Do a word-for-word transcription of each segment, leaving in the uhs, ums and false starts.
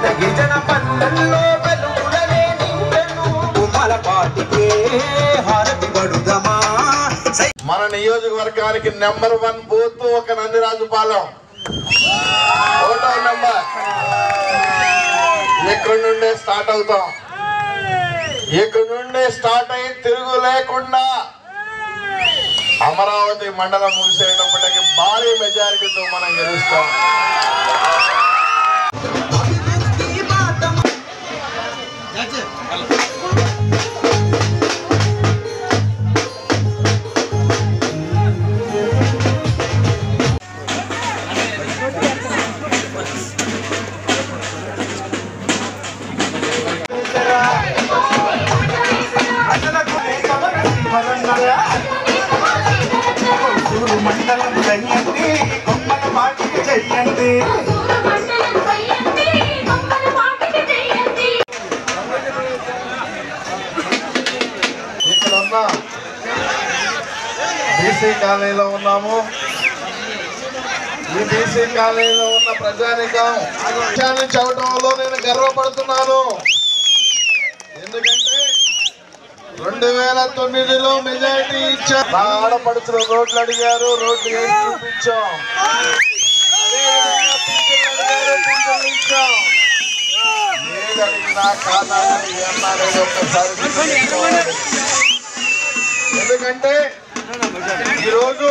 గిరిజన పల్లెల్లో వెలుగులనే నింపెను ఉమ్మల పాటికే హారతి పడుదమా. మన నియోజకవర్గానికి నెంబర్ వన్ బూత్ ఒక నందిరాజుపాలెం ఓటో నెంబర్. ఇక్కడ నుండే స్టార్ట్ అవుతాం. ఇక్కడ నుండి స్టార్ట్ అయ్యి తిరుగు లేకుండా అమరావతి మండలం ముగిసేటప్పటికి భారీ మెజారిటీతో మనం గెలుస్తాం. మండలం చెయ్యండి కొమ్మల పాటికి చెయ్యండి. ఇక్కడ ఉన్న బీసీ కాలనీలో ఉన్నాము. ఈ బీసీ కాలనీలో ఉన్న ప్రజానికం విషయాన్ని చెప్పడంలో నేను గర్వపడుతున్నాను. ఎందుకంటే రెండు వేల తొమ్మిదిలో మెజారిటీ ఇచ్చాం. నా ఆడపడుచులు రోడ్లు అడిగారు, రోడ్లు వేసి చూపించాం. ఏది అడిగినా కాదని ఏమన్నారని ఒక్కసారి ఎందుకంటే ఈరోజు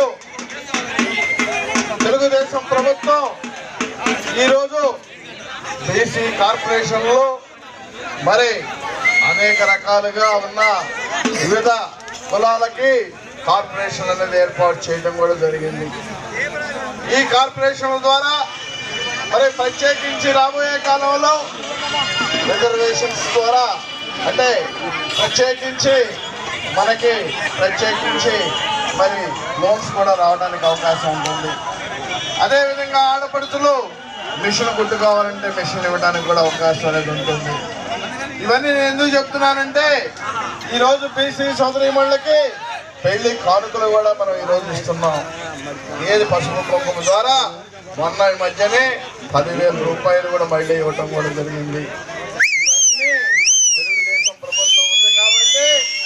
తెలుగుదేశం ప్రభుత్వం ఈరోజు బీసీ కార్పొరేషన్ లో మరి అనేక రకాలుగా ఉన్న వివిధ కులాలకి కార్పొరేషన్ అనేది ఏర్పాటు చేయడం కూడా జరిగింది. ఈ కార్పొరేషన్ల ద్వారా మరి ప్రత్యేకించి రాబోయే కాలంలో రిజర్వేషన్స్ ద్వారా అంటే ప్రత్యేకించి మనకి ప్రత్యేకించి మరి లోన్స్ కూడా రావడానికి అవకాశం ఉంటుంది. అదేవిధంగా ఆడపడుచులు మిషన్ కుట్టుకోవాలంటే మిషన్ ఇవ్వడానికి కూడా అవకాశం అనేది ఉంటుంది. ఇవన్నీ నేను ఎందుకు చెప్తున్నానంటే ఈరోజు బీసీ సోదరీమణులకి పెళ్లి కానుకలు కూడా మనం ఈరోజు ఇస్తున్నాం. ఏది పసుపు కుంకుమ ద్వారా మొన్న ఈ మధ్యనే పదివేల రూపాయలు కూడా మళ్ళీ ఇవ్వటం కూడా జరిగింది. ఇవన్నీ తెలుగుదేశం ప్రభుత్వం ఉంది కాబట్టి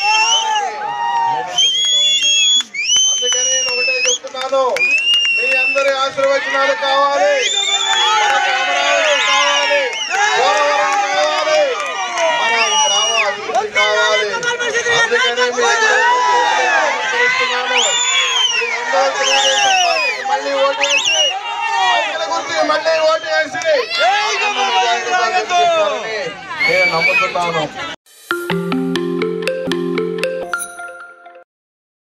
అందుకని నేను ఒకటే చెప్తున్నాను, మీ అందరి ఆశీర్వచనాలు కావాలి, మనకు అమరావతి కావాలి, పోలవరం కావాలి, మన గ్రామ అభివృద్ధి కావాలి. అందుకనే చేస్తున్నాను. మళ్ళీ ఓటు వేసి మళ్ళీ ఓటు వేసి నేను నమ్ముతున్నాను.